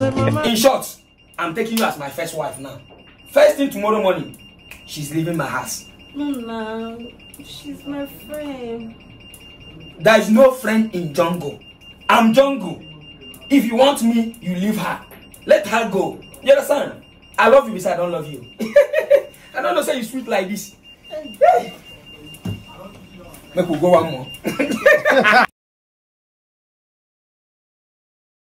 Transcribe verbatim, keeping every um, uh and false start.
In short, I'm taking you as my first wife now. First thing tomorrow morning, she's leaving my house. Mama, she's my friend. There is no friend in jungle. I'm jungle. If you want me, you leave her. Let her go. You understand? I love you because I don't love you. I don't know say you sweet like this. Make we go one more.